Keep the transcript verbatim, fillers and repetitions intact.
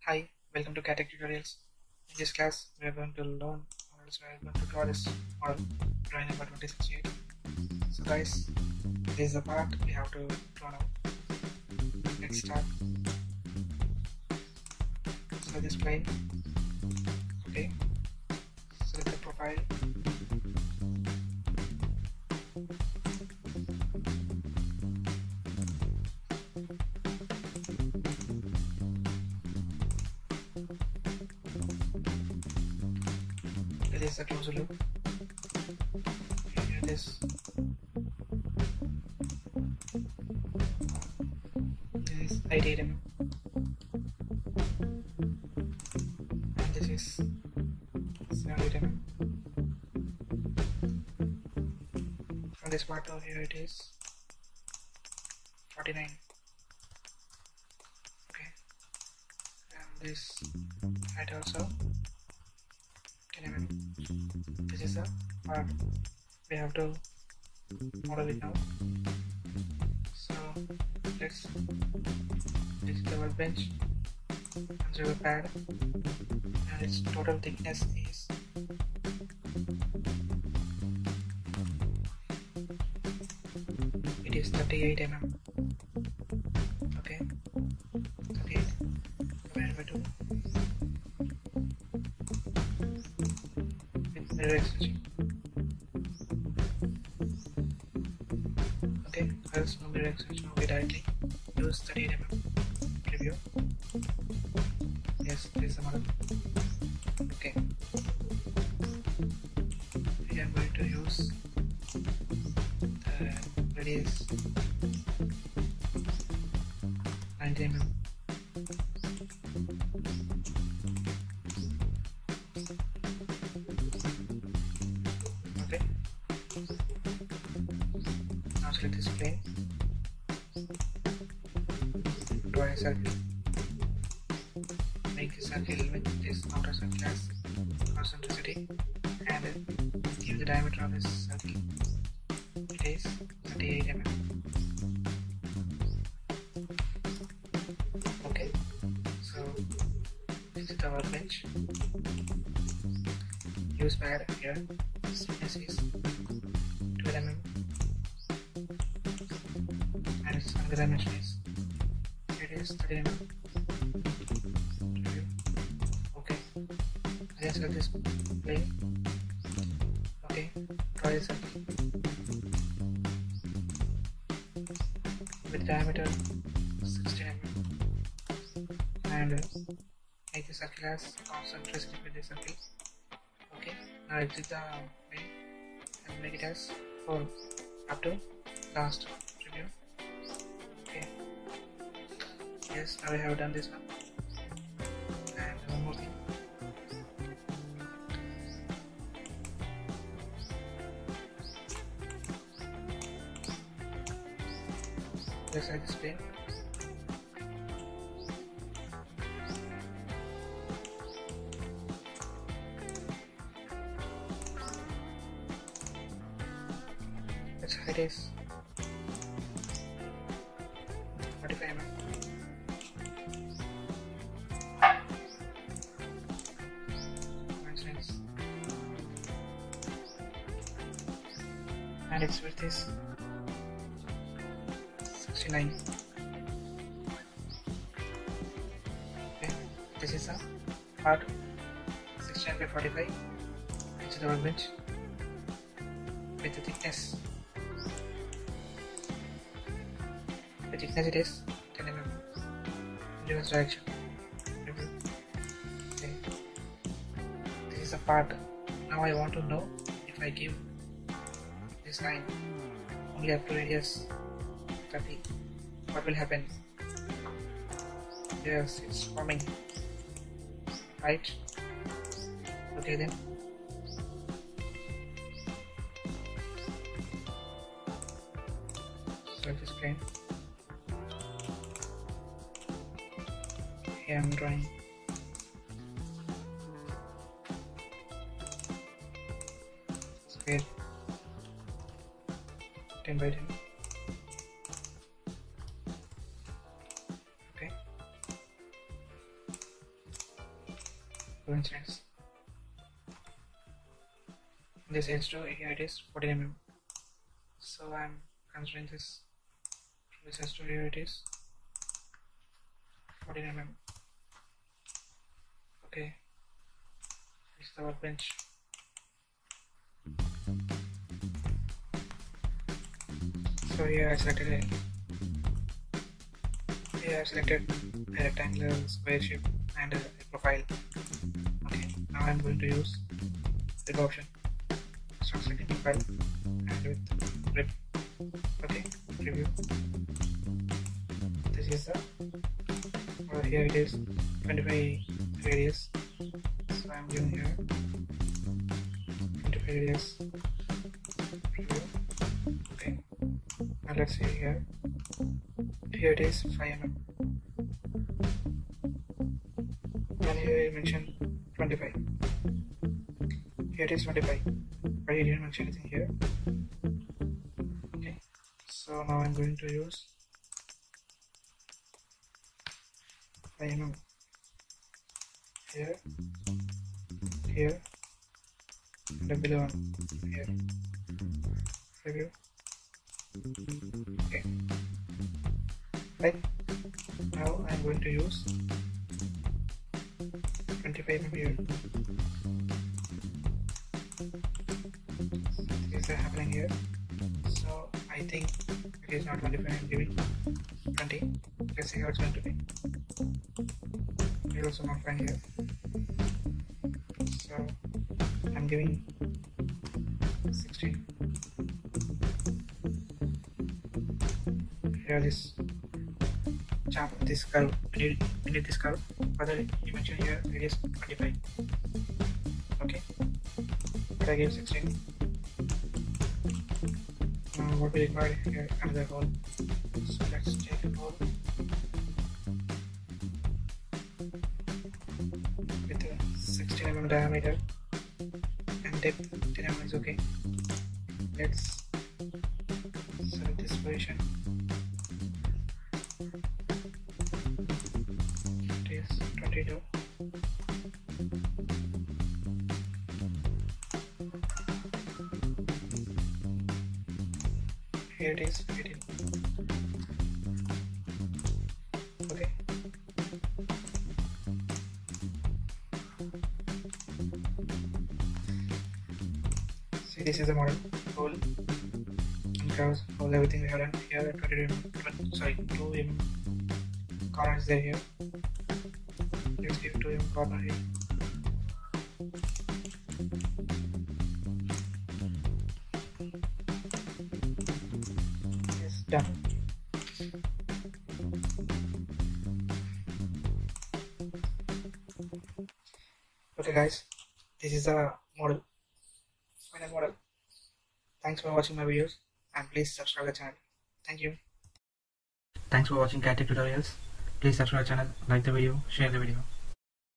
Hi, welcome to CATech Tutorials. In this class, we are going to learn, or else we are going to draw this model, drawing number twenty sixty-eight. So guys, this is the part we have to draw now. Let's start. Select this plane. Okay. Select the profile. It is a closer look. Here it is. This is eighty-eight millimeters. And this is seventy-eight millimeters. From this part over here it is forty-nine. Okay. And this height also ten millimeters. This is the part we have to model it now. So let's this is the workbench, consider the pad, and its total thickness is it is thirty-eight millimeters. Okay, thirty-eight divided by two with mirror extension. Okay, else no mirror extension, we directly use thirty-eight millimeters. Preview. Yes, this is the model. Okay. We are going to use the radius ninety millimeters. Okay. Now select this plane. Draw a circle. Make the circle with this outer circle as concentricity and give the diameter of this circle. It is thirty-eight millimeters. Okay, so this is the workbench. Use pad here. Thickness is twelve millimeters. And its another dimension is it is thirty millimeters. Okay, I just got this plane. Okay, draw a circle with diameter sixteen millimeters and make the circle as concentricity with the circle. Okay, now exit the plane and make it as four up to last preview. Okay, yes, now we have done this one. And one more thing. Let's add this plane. Its height is forty-five millimeters. And its width is sixty-nine. Okay, this is a part sixty-nine by forty-five. It's the workbench with the thickness. The thickness it is ten millimeters. Reverse direction. Okay, this is a part. Now I want to know if I give this line only up to radius thirty, what will happen? Yes, it's forming, right? Okay then. Select this plane. Here I'm drawing. Square ten by ten. Okay. coincidence. This edge to here it is fourteen millimeters. So I'm considering this from this edge to here it is fourteen millimeters. Okay, this is the workbench. So here I selected a here I selected a rectangular square shape and a, a profile. Okay, now I'm going to use the option. Start selecting profile and with grip. Okay, preview. This is the well, here it is twenty-five radius. So I'm giving here twenty-five radius. Preview. Okay. Now let's see here. Here it is five millimeters. And here I mentioned twenty-five. Here it is twenty-five. But he didn't mention anything here. Okay. So now I'm going to use five millimeters. Here. Here. And below one. Here. Preview. Okay. Right. Now I'm going to use twenty-five millimeters here. Things are happening here. So I think it is not twenty-five. I'm giving twenty. Let's see how it's going to be. It is also not fine here. So I'm giving sixteen. Here this jump this curve. We need, we need this curve. Further you mention here it is twenty-five. Okay. But I gave sixteen. Now what we require here another hole. So let's take a hole with a sixteen millimeter diameter and depth ten millimeters is okay. Let's select this position. It is twenty-two. Here it is eighteen. Okay. See, this is the model. Hole and curves, hole, everything we have done here. twenty, twenty sorry, two millimeters corner is there here. Let's give two millimeters corner here. Yes, done. Okay guys, this is the model, final model. Thanks for watching my videos and please subscribe the channel. Thank you. Thanks for watching CAD Tech tutorials. Please subscribe the channel, like the video, share the video.